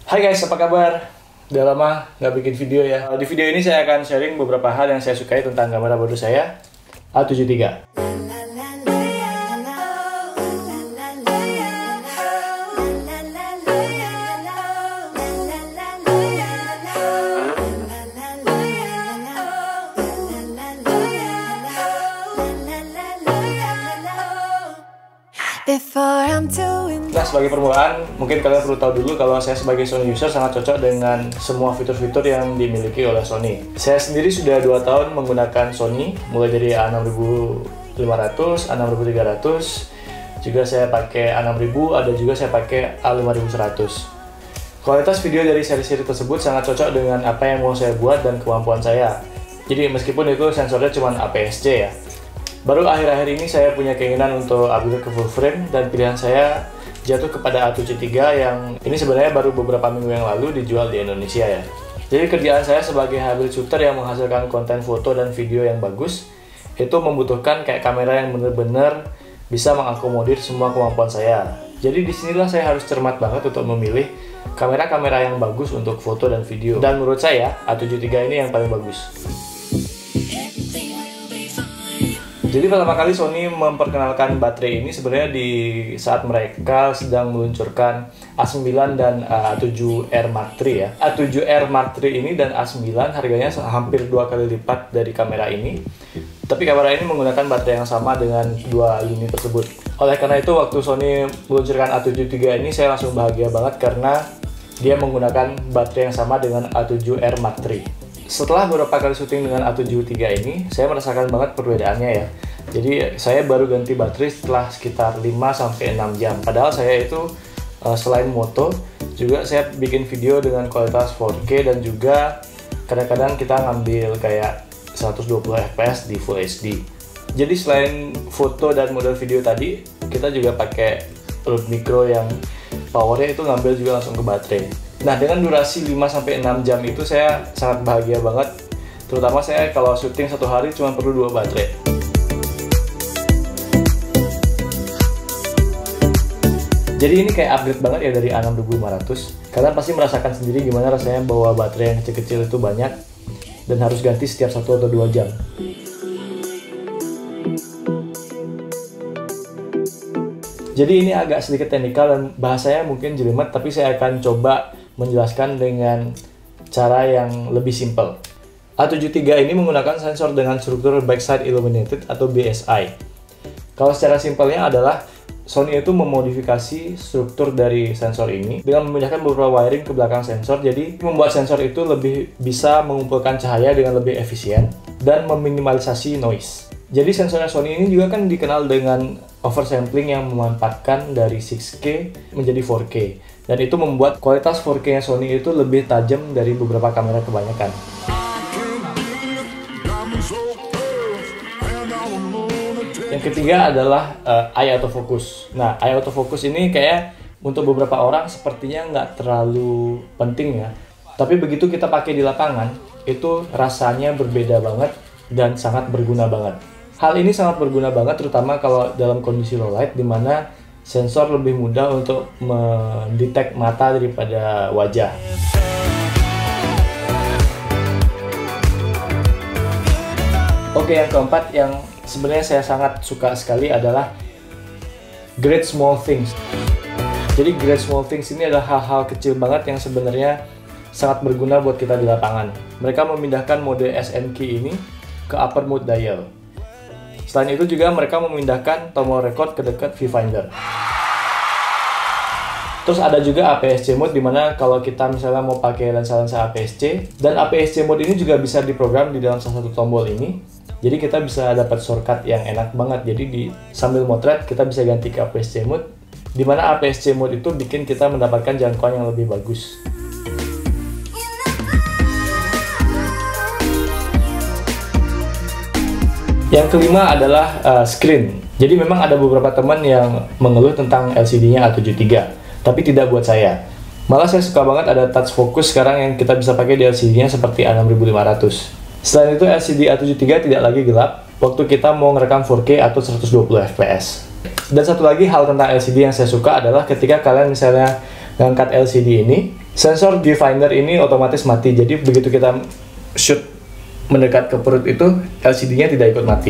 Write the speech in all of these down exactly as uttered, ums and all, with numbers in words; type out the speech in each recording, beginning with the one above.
Hai guys, apa kabar? Udah lama nggak bikin video ya. Di video ini saya akan sharing beberapa hal yang saya sukai tentang kamera baru saya, A tujuh tiga. Nah, sebagai permulaan, mungkin kalian perlu tahu dulu kalau saya sebagai Sony user sangat cocok dengan semua fitur-fitur yang dimiliki oleh Sony. Saya sendiri sudah dua tahun menggunakan Sony, mulai dari A enam ribu lima ratus, A enam ribu tiga ratus, juga saya pakai A enam ribu, ada juga saya pakai A lima ribu seratus. Kualitas video dari seri-seri tersebut sangat cocok dengan apa yang mau saya buat dan kemampuan saya. Jadi meskipun itu sensornya cuma A P S C ya. Baru akhir-akhir ini saya punya keinginan untuk upgrade ke full frame dan pilihan saya jatuh kepada A tujuh tiga yang ini sebenarnya baru beberapa minggu yang lalu dijual di Indonesia ya. Jadi kerjaan saya sebagai hybrid shooter yang menghasilkan konten foto dan video yang bagus itu membutuhkan kayak kamera yang benar-benar bisa mengakomodir semua kemampuan saya. Jadi disinilah saya harus cermat banget untuk memilih kamera-kamera yang bagus untuk foto dan video. Dan menurut saya A tujuh tiga ini yang paling bagus. Jadi pertama kali Sony memperkenalkan baterai ini sebenarnya di saat mereka sedang meluncurkan A sembilan dan A tujuh R Mark tiga ya. A tujuh R Mark tiga ini dan A sembilan harganya hampir dua kali lipat dari kamera ini. Tapi kamera ini menggunakan baterai yang sama dengan dua lini tersebut. Oleh karena itu waktu Sony meluncurkan A tujuh tiga ini saya langsung bahagia banget karena dia menggunakan baterai yang sama dengan A tujuh R Mark tiga. Setelah beberapa kali syuting dengan A tujuh tiga ini, saya merasakan banget perbedaannya ya. Jadi saya baru ganti baterai setelah sekitar lima sampai enam jam. Padahal saya itu selain moto, juga saya bikin video dengan kualitas empat K dan juga kadang-kadang kita ngambil kayak seratus dua puluh F P S di Full H D. Jadi selain foto dan model video tadi, kita juga pakai root micro yang powernya itu ngambil juga langsung ke baterai. Nah, dengan durasi lima sampai enam jam itu saya sangat bahagia banget. Terutama saya kalau syuting satu hari cuma perlu dua baterai. Jadi ini kayak upgrade banget ya dari A enam ribu lima ratus. Kalian pasti merasakan sendiri gimana rasanya bawa baterai yang kecil-kecil itu banyak dan harus ganti setiap satu atau dua jam. Jadi ini agak sedikit teknikal dan bahasanya mungkin jelimet, tapi saya akan coba menjelaskan dengan cara yang lebih simpel. A tujuh tiga ini menggunakan sensor dengan struktur backside illuminated atau B S I. Kalau secara simpelnya adalah Sony itu memodifikasi struktur dari sensor ini dengan memindahkan beberapa wiring ke belakang sensor, jadi membuat sensor itu lebih bisa mengumpulkan cahaya dengan lebih efisien dan meminimalisasi noise. Jadi sensornya Sony ini juga kan dikenal dengan oversampling yang memanfaatkan dari enam K menjadi empat K. Dan itu membuat kualitas empat K-nya Sony itu lebih tajam dari beberapa kamera kebanyakan. Yang ketiga adalah uh, eye autofocus. Nah, eye autofocus ini kayak untuk beberapa orang sepertinya nggak terlalu penting ya. Tapi begitu kita pakai di lapangan, itu rasanya berbeda banget dan sangat berguna banget. Hal ini sangat berguna banget terutama kalau dalam kondisi low light di mana sensor lebih mudah untuk mendetek mata daripada wajah. Oke, yang keempat yang sebenarnya saya sangat suka sekali adalah great small things. Jadi great small things ini adalah hal-hal kecil banget yang sebenarnya sangat berguna buat kita di lapangan. Mereka memindahkan mode S N K ini ke upper mode dial. Selain itu juga mereka memindahkan tombol record ke dekat viewfinder. Terus ada juga A P S C mode dimana kalau kita misalnya mau pakai lensa-lensa A P S C, dan A P S C mode ini juga bisa diprogram di dalam salah satu tombol ini. Jadi kita bisa dapat shortcut yang enak banget. Jadi di sambil motret kita bisa ganti ke A P S C mode, dimana A P S C mode itu bikin kita mendapatkan jangkauan yang lebih bagus. Yang kelima adalah uh, screen. Jadi memang ada beberapa teman yang mengeluh tentang L C D-nya A tujuh tiga, tapi tidak buat saya. Malah saya suka banget ada touch focus sekarang yang kita bisa pakai di L C D-nya seperti A enam ribu lima ratus. Selain itu L C D A tujuh tiga tidak lagi gelap waktu kita mau ngerekam empat K atau seratus dua puluh F P S. Dan satu lagi hal tentang L C D yang saya suka adalah ketika kalian misalnya ngangkat L C D ini, Sensor viewfinder ini otomatis mati, jadi begitu kita shoot mendekat ke perut itu, L C D-nya tidak ikut mati.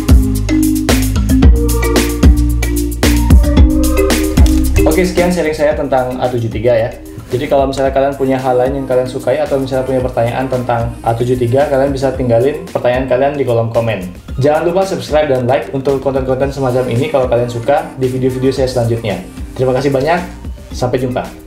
Oke, sekian sharing saya tentang A tujuh tiga ya. Jadi kalau misalnya kalian punya hal lain yang kalian sukai atau misalnya punya pertanyaan tentang A tujuh tiga, kalian bisa tinggalin pertanyaan kalian di kolom komen. Jangan lupa subscribe dan like untuk konten-konten semacam ini kalau kalian suka di video-video saya selanjutnya. Terima kasih banyak, sampai jumpa.